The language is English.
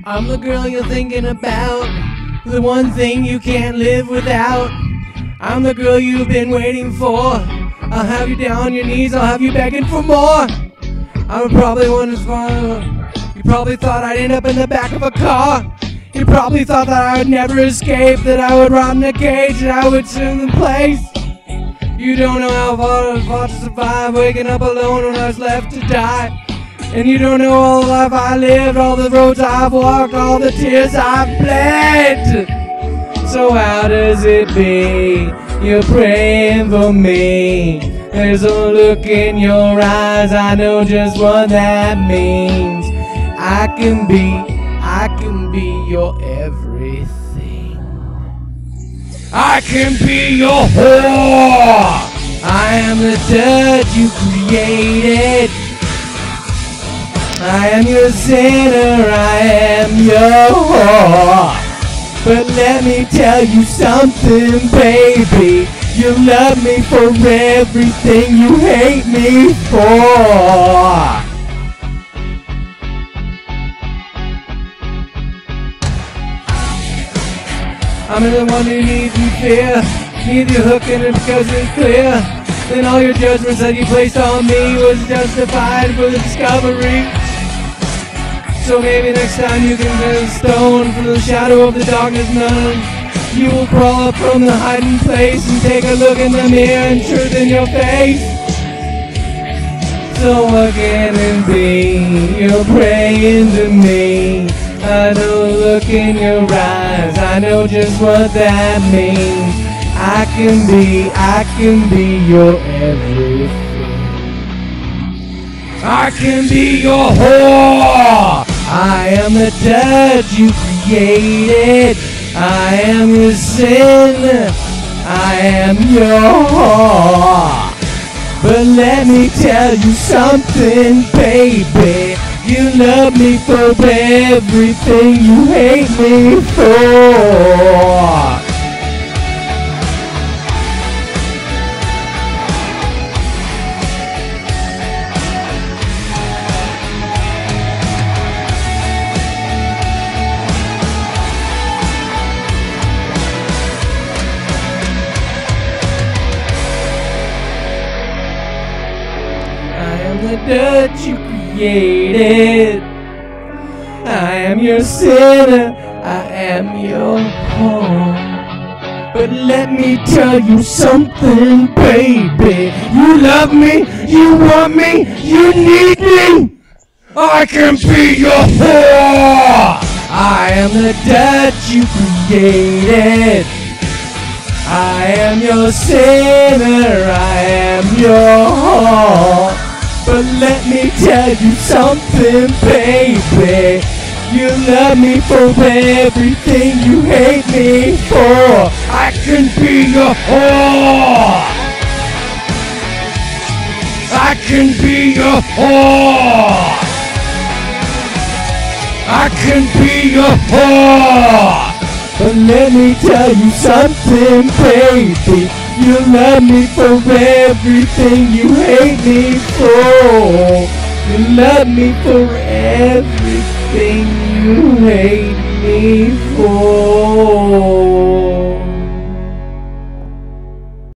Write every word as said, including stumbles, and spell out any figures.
I'm the girl you're thinking about, the one thing you can't live without. I'm the girl you've been waiting for. I'll have you down on your knees, I'll have you begging for more. I'm probably one as far. You probably thought I'd end up in the back of a car. You probably thought that I would never escape, that I would rot in a cage, that I would sit in the place. You don't know how far I fought to survive, waking up alone when I was left to die. And you don't know all the life I lived, all the roads I've walked, all the tears I've bled. So how does it be you're praying for me? There's a look in your eyes, I know just what that means. I can be, I can be your everything. I can be your whore. I am the dirt you created. I am your sinner, I am your whore. But let me tell you something, baby. You love me for everything you hate me for. I'm the one who needs you fear. Need you hooking it because it's clear. Then all your judgments that you placed on me was justified for the discovery. So maybe next time you can get a stone from the shadow of the darkness none. You will crawl up from the hiding place and take a look in the mirror and truth in your face. So what can it be? You're praying to me. I know the look in your eyes, I know just what that means. I can be, I can be your everything. I can be your whore. I am the dirt you created. I am your sin. I am your whore. But let me tell you something, baby. You love me for everything you hate me for. The dirt you created. I am your sinner, I am your whore. But let me tell you something, baby. You love me, you want me, you need me. I can be your whore. I am the dirt you created. I am your sinner, I am your whore. But let me tell you something, baby. You love me for everything you hate me for. I can be your whore. I can be your whore. I can be your whore. But let me tell you something, baby. You love me for everything you hate me for. You love me for everything you hate me for.